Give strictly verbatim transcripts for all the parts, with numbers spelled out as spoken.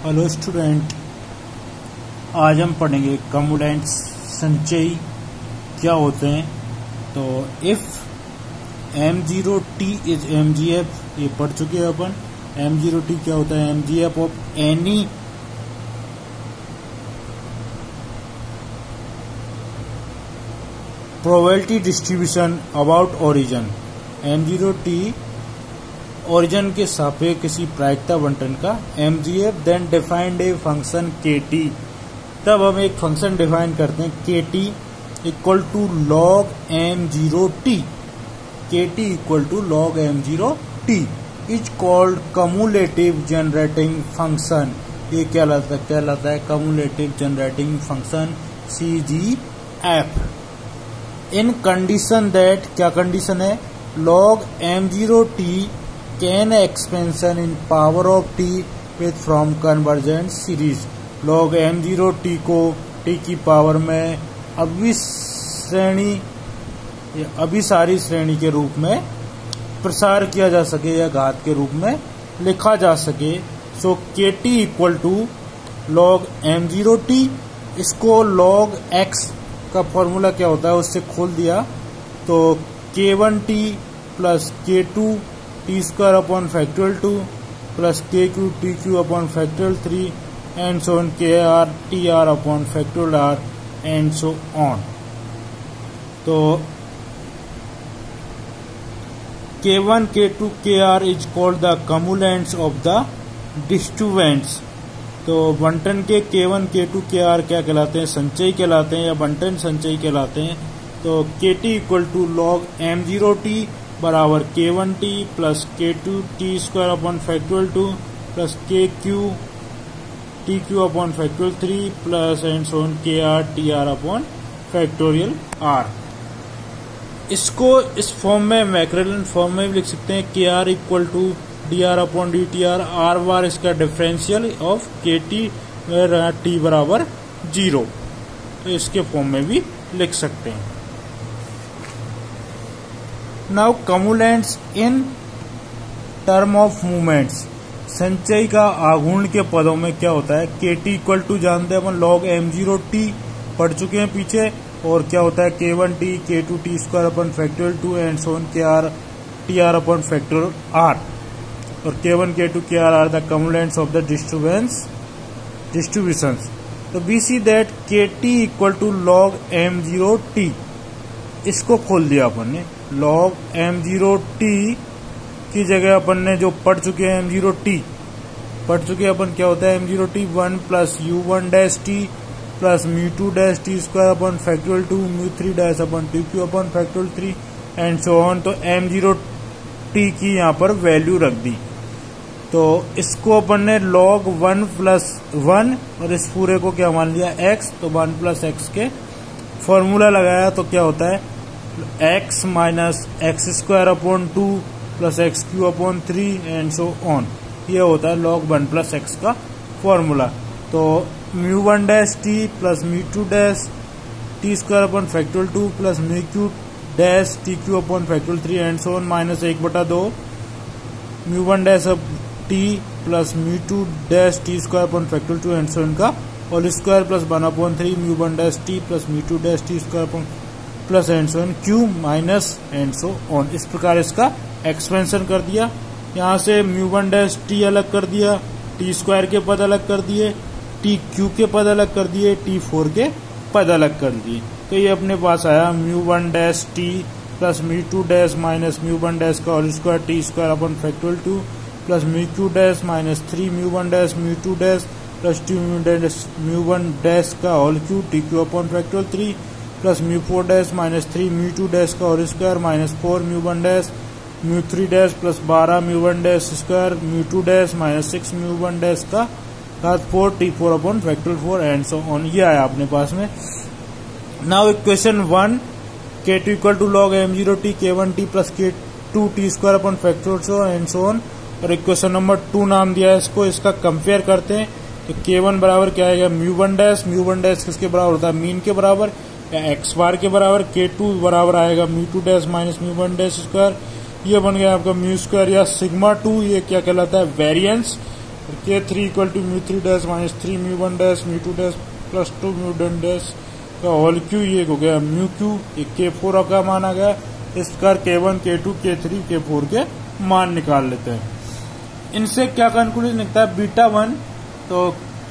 Hello student, आज हम पढ़ेंगे कमोडेंट्स संचयी क्या होते हैं। तो if M zero T is M G F, ये पढ़ चुके हैं अपन। एम जीरो टी क्या होता है? M G F of any probability distribution about origin. M zero T origin के सापेक्ष किसी प्रायिकता बंटन का M G F. Then defined a function K T. तब हम एक फंक्शन डिफाइन करते हैं K T equal to log M zero T. K T equal to log M zero T is called cumulative generating function. ये क्या कहलाता है? कहलाता है cumulative generating function C ji F. In condition that, क्या condition है? Log M zero T can expansion in power of T with from convergent series. Log M zero T को T की पावर में अभिश्रेणी अभिसारी श्रेणी के रूप में प्रसार किया जा सके या घात के रूप में लिखा जा सके। So K T equal to log M zero T. इसको लॉग एक्स का फॉर्मूला क्या होता है उससे खोल दिया तो K one T plus K two T square upon factorial two plus K cube T cube upon factorial three and so on के R T are upon factorial R and so on. तो K one K two के R is called the cumulants of the distributions. तो बंटन के के one K two के are क्या कहलाते हैं? संचयी कहलाते हैं या बंटन संचयी कहलाते हैं। तो K T equal to log M zero T बराबर K one T plus K two T square upon factorial two plus K cube T cube upon factorial three plus and so on के R T are upon factorial R. इसको इस form में मैक्रेलन form में भी लिख सकते हैं। K R equal to D R upon D T R. R बार इसका differential of K T T बराबर जीरो, तो इसके फॉर्म में भी लिख सकते हैं। Now cumulants in term of movements. संचयी का आघूर्ण के पदों में क्या होता है? के टी इक्वल टू जानते हैं अपन लॉग एम जीरो टी पढ़ चुके हैं पीछे। और क्या होता है? K one T K two T square upon factorial two and so on के R T are upon factorial R. और के वन के टू के R are the cumulants of the distribution distributions. तो we see that K T equal to log M zero T. इसको खोल दिया अपन ने। Log M zero T की जगह अपन ने जो पढ़ चुके हैं एम जीरो टी पढ़ चुके हैं अपन। क्या होता है M zero T? One plus mu one dash T plus mu two dash T square upon factorial two mu three dash upon T cube upon factorial three and so on. तो M zero T की यहाँ पर value रख दी। तो इसको अपन ने log one plus one और इस पूरे को क्या मान लिया? एक्स। तो वन प्लस एक्स के फॉर्मूला लगाया तो क्या होता है? X minus X square upon two plus X cube upon three and so on. ये होता है लॉग वन प्लस एक्स का फॉर्मूला। तो mu one dash T plus mu two dash T square upon factorial two plus mu cube dash T cube upon factorial three and so on minus एक बटा दो mu one dash अब T plus mu two dash T square upon factorial two and so on का whole square plus one upon three mu one dash T plus mu two dash T square upon plus and so on cube minus and so on. इस प्रकार इसका expansion कर दिया। यहाँ से mu one dash T अलग कर दिया, टी स्क्वायर के पद अलग कर दिए, टी क्यू के पद अलग कर दिए, टी फोर के पद अलग कर दिए। तो ये अपने पास आया mu one dash T plus mu two dash minus mu one dash का whole square T square upon factorial two plus mu cube dash minus three mu one dash mu two dash plus two mu dash mu one dash का whole cube T cube upon factorial three plus mu four dash minus three mu two dash का whole square minus four mu one dash mu three dash plus बारह mu one dash square mu two dash minus six mu one dash का घात four T four upon factorial four and so on. ये आया अपने पास में। Now equation one, K two equal to log M zero T K one T plus K two T square upon factorial and so on. और equation number two नाम दिया है इसको। इसका कंपेयर करते हैं तो के वन बराबर क्या आएगा? Mu one dash. Mu one dash किसके बराबर होता है? मीन के बराबर या एक्स बार के बराबर। के टू बराबर आएगा mu two dash minus mu one dash square. ये बन गया आपका म्यू स्क्वायर या सिग्मा टू। ये क्या कहलाता है? Variance. K three equal to mu three dash minus three mu one dash mu two dash plus two mu one dash का होल क्यू, ये हो गया म्यू क्यू, एक के फोर का मान आ गया। इस प्रकार के one K two K three के फोर के मान निकाल लेते हैं। इनसे क्या कंक्लूजन निकलता है, बीटा वन, तो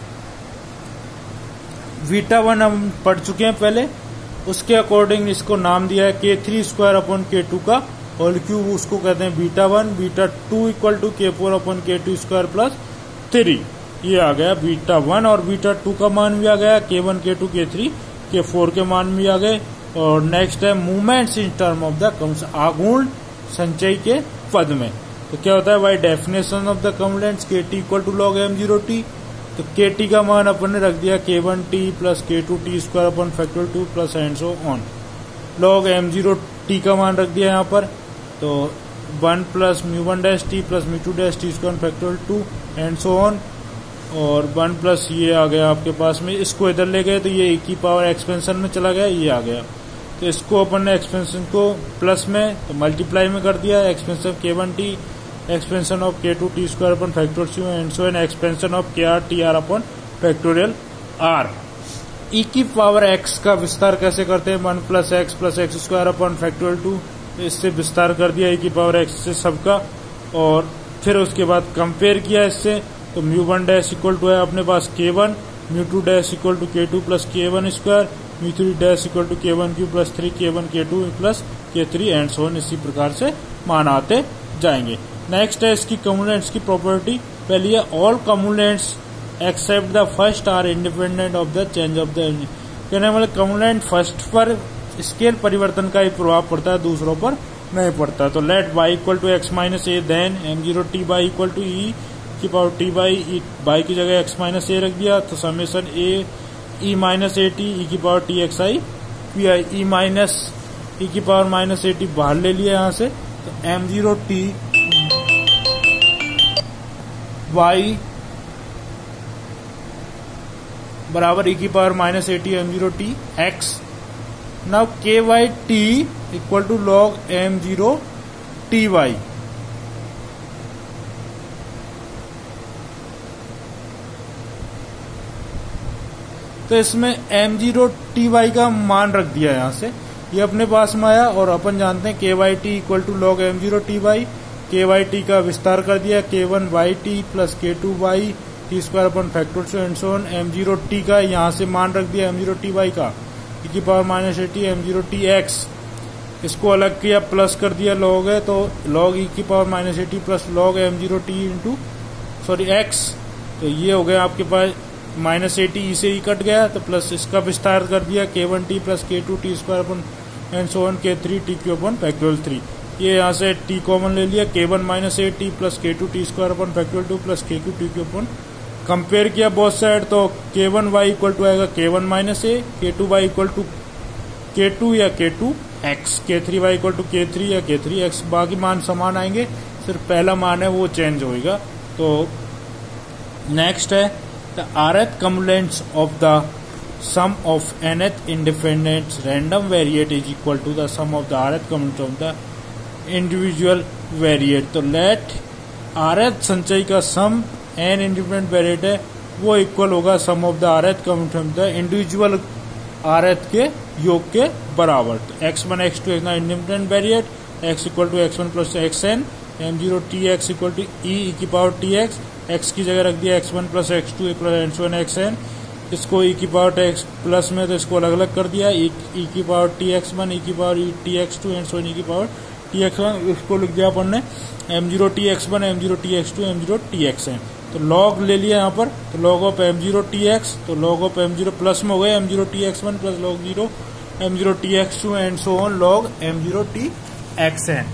बीटा वन हम पढ़ चुके हैं पहले, उसके अकॉर्डिंग इसको नाम दिया है K three square upon K two का होल क्यूब, उसको कहते हैं beta one. Beta two equal to K four upon K two square plus three, ये आ गया बीटा वन। और बीटा टू का मान भी आ गया, के one K two K three के फोर के मान भी आ गए। और नेक्स्ट है movements in term of the cums, आघूर्ण संचय के पद में। तो क्या होता है, by definition of the cumulants K T equal to log M zero T, तो के टी का मान अपन ने रख दिया K one T plus K two T square upon factorial two plus and so on. Log M zero T का मान रख दिया यहाँ पर, तो one plus mu one dash T plus mu two dash T square factorial two and so on. और one plus ये आ गया आपके पास में, इसको इधर ले गए तो ये एक की पावर एक्सपेंशन में चला गया, ये आ गया। तो इसको अपन ने एक्सपेंशन को प्लस में तो मल्टीप्लाई में कर दिया, expansion K one T expansion of K two T square upon factorial and so on expansion of K R T are upon factorial R. E की पावर एक्स का विस्तार कैसे करते हैं, one plus X plus X square upon factorial two, इससे विस्तार कर दिया ई की पावर एक्स से सबका। और फिर उसके बाद कंपेयर किया इससे, तो mu one dash equal to है अपने पास K one, mu two dash equal to K two plus K one square, mu three dash equal to K one cube plus three K one K two plus K three and so on. इसी प्रकार से मान आते जाएंगे। Next है इसकी कम्युलेंट्स की property. पहली है all cumulants except the first are independent of the change of the, कहने वाले कम्युलेंट फर्स्ट पर स्केल परिवर्तन का ही प्रभाव पड़ता है, दूसरों पर नहीं पड़ता। तो let Y equal to X minus A, then M zero T Y equal to ई की power T Y E, Y की जगह एक्स माइनस ए रख दिया, तो summation A E minus A T E की power T X I P I, E minus E की power minus A T बाहर ले लिया यहाँ से, तो एम जीरो टी वाई बराबर ई की power minus A T M zero T X. Now K Y T equal to log M zero T Y. तो इसमें एम जीरो टी वाई का मान रख दिया यहां से, ये अपने पास में आया। और अपन जानते हैं K Y T equal to log M zero T Y, K Y T का विस्तार कर दिया, K one Y T plus K two Y T square upon factorial and so on. M zero T का यहाँ से मान रख दिया एम जीरो टी वाई का, ई की power minus A T M zero T X, इसको अलग किया प्लस कर दिया लॉग है, तो लॉग ई की power minus A T plus log M zero T into sorry X, तो ये हो गया आपके पास माइनस ए टी, ई से ई कट गया, तो प्लस इसका विस्तार कर दिया K one T plus K two T square upon and so on K three T cube upon factorial three. ये यहाँ से टी कॉमन ले लिया, K one minus A T plus K two T square upon factorial two plus K cube T cube upon. Compare किया both side, तो K one Y equal to आएगा के one minus A, K two Y equal to K two या K two X, K three Y equal to K three या K three x. बाकी मान समान आएंगे, सिर्फ पहला मान है वो चेंज होगा। तो नेक्स्ट है the rth cumulants of the sum of nth independent random variate is equal to the sum of the rth cumulants of the individual variate। तो let rth संचय का सम n independent variate है वो equal होगा sum of the rth cumulants of the individual rth के योग के बराबर। तो x one x two independent variate, x equal to x one plus x n, m zero T x equal to ई की power T x, x की जगह रख दिया x one plus x two plus one x n, इसको e की power x plus में तो इसको अलग अलग कर दिया, ई की power T x one, e की power T x two and so on e की पावर टी एक्स वन, इसको लिख दिया अपन ने m zero T x one, m zero T x two, m zero T x n. तो log ले लिया यहाँ पर, तो log off m zero T x, तो log off m zero plus में हो गया m zero T x one plus log zero m zero T x two and so on log M zero T x n.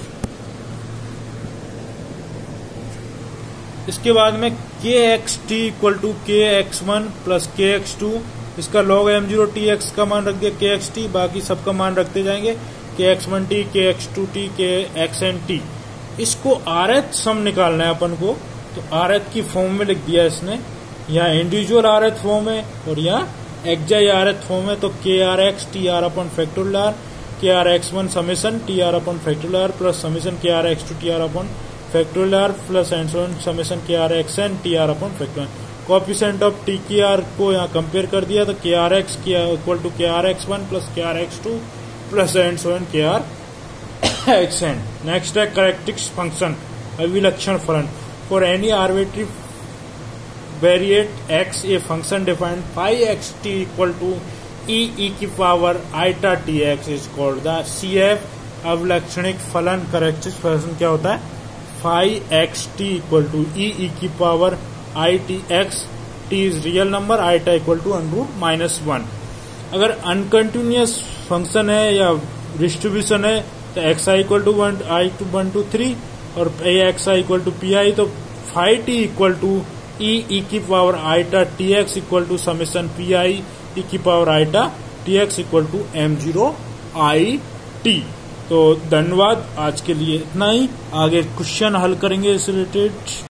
इसके बाद में k x t equal to k x one plus k x two, इसका log M zero T x का मान रख दिया के x T, बाकी सबका मान रखते जाएंगे k x one T, k x two t, k x n t. इसको आरएथ सम निकालना है अपन को, तो आरएथ की फॉर्म में लिख दिया इसने, यहाँ इंडिविजुअल आरएथ फॉर्म है और यहाँ एक्जाई आरएथ फॉर्म है। तो k r x t are upon factorial r, k r x one summation t are upon factorial r plus summation k r x two t are upon factorial r plus and so on summation k r x n t are upon factorial. Coefficient of t k r को यहाँ compare कर दिया तो k r x equal to के r x one plus k r x two plus and so on के r x n. Next है characteristic function अभिलक्षण फलन for any arbitrary variate x a function defined phi x t equal to e e की power iota t x is called the c f अभिलक्षणिक फलन। Characteristic function क्या होता है? Phi x t equal to e e की power i t x, t is real number, iota equal to under root minus one. अगर अनकंटिन्यूअस function है या distribution है तो x i equal to one i two one two three और a x i equal to p i, तो phi t equal to e e की power iota t x equal to summation p I e की power iota t x equal to m zero i t. तो धन्यवाद, आज के लिए इतना ही। आगे क्वेश्चन हल करेंगे इस रिलेटेड।